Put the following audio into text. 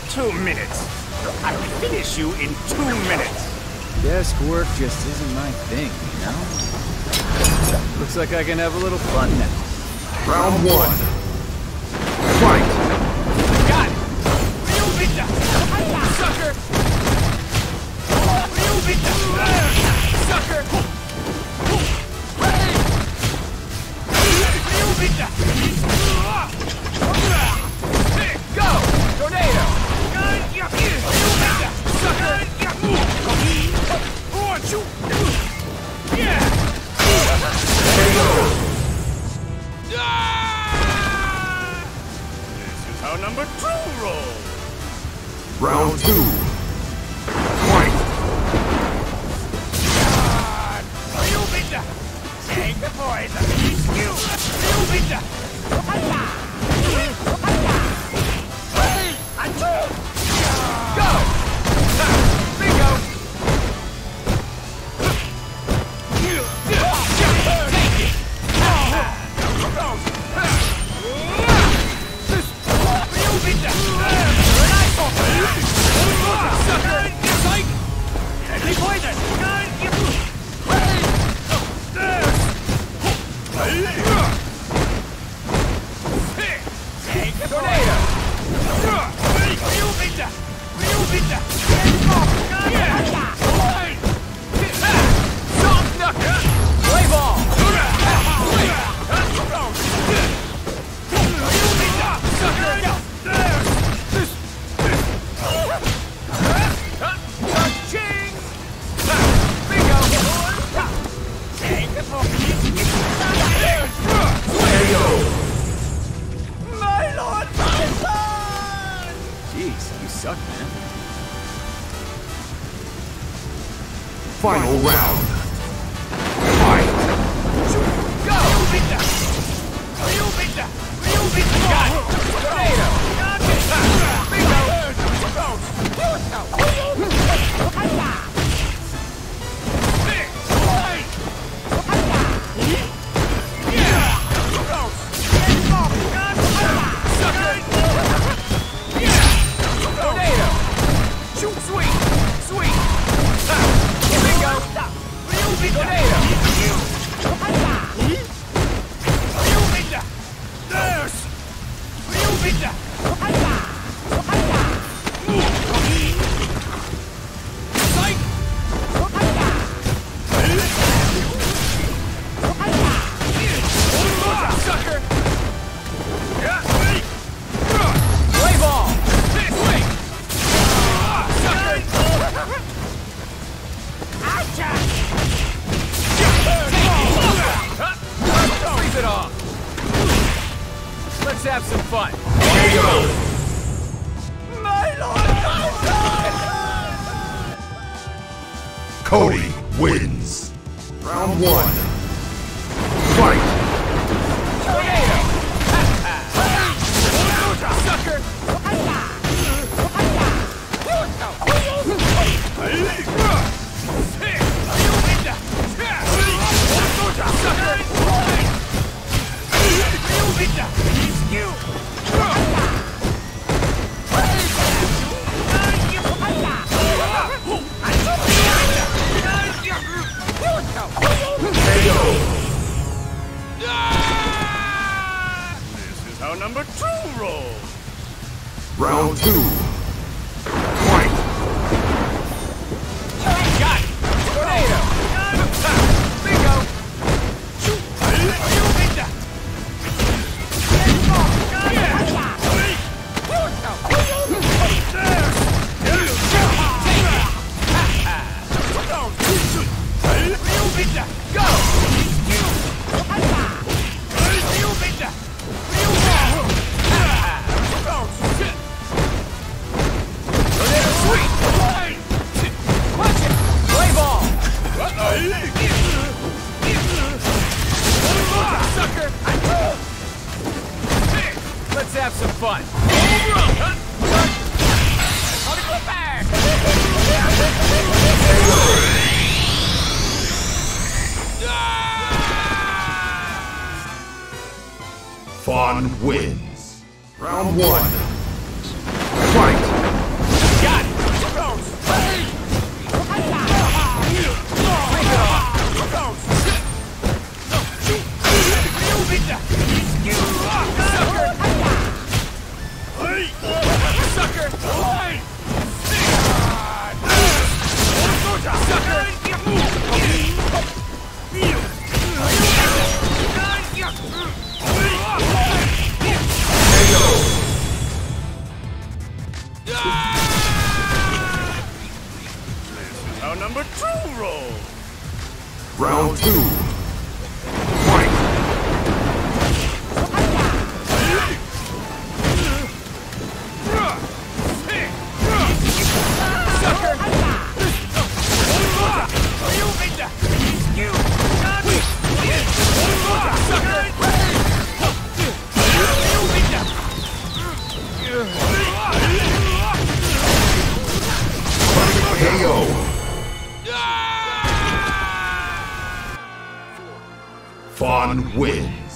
2 minutes. I will finish you in 2 minutes. Desk work just isn't my thing, you know? Looks like I can have a little fun now. Round 1. Fight! Got it! Ryubita! Sucker! Ryubita! Sucker! Ryubita! Go! Tornado! Ryubita! Sucker! Shoot! Yeah! There you go! This is how number 2 rolls. Round 2. Fight! Ryubita! Take the poison! You! Ryubita! Go! Bingo! Final round. Fight! Go! Ryubita! Ryubita! Ryubita! Got it! Tornado! Shoot sweet! Sweet! Bingo! Tornado! Ryubita! There's! Ryubita! Psych! Sucker! Play ball! Swing! Sucker! Freeze it off! Let's have some fun! There you go! My lord! Cody wins. Round 1. Fight! Tornado! Sucker! There you go! This is how number 2 rolls. Round 2. Fight! Got it! Tornado! Bingo! Shoot! Ryubita! Ryubita! Go! Ryubita! Sweet! Watch it! Play ball! Sucker! Let's have some fun! Fawn wins. Round 1. Fight! two. Fight! KO! Fawn wins.